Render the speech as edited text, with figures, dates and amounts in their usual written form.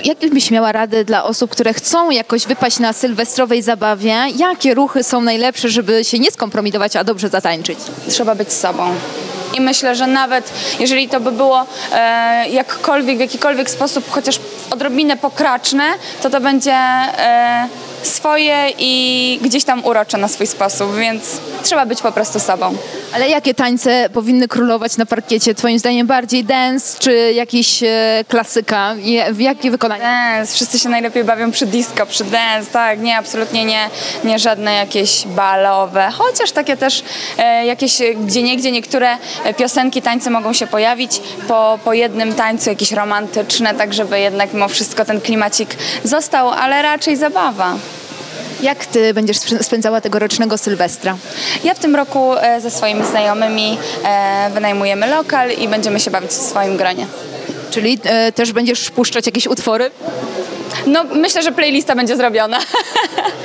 Jakie byś miała rady dla osób, które chcą jakoś wypaść na sylwestrowej zabawie? Jakie ruchy są najlepsze, żeby się nie skompromitować, a dobrze zatańczyć? Trzeba być sobą. I myślę, że nawet jeżeli to by było jakkolwiek, w jakikolwiek sposób, chociaż odrobinę pokraczne, to będzie swoje i gdzieś tam urocze na swój sposób, więc trzeba być po prostu sobą. Ale jakie tańce powinny królować na parkiecie? Twoim zdaniem bardziej dance czy jakiś klasyka? W jakie wykonanie? Dance. Wszyscy się najlepiej bawią przy disco, przy dance, tak, nie, absolutnie nie żadne jakieś balowe, chociaż takie też jakieś gdzieniegdzie niektóre piosenki, tańce mogą się pojawić po jednym tańcu, jakieś romantyczne, tak żeby jednak mimo wszystko ten klimacik został, ale raczej zabawa. Jak ty będziesz spędzała tegorocznego Sylwestra? Ja w tym roku ze swoimi znajomymi wynajmujemy lokal i będziemy się bawić w swoim gronie. Czyli też będziesz puszczać jakieś utwory? No myślę, że playlista będzie zrobiona.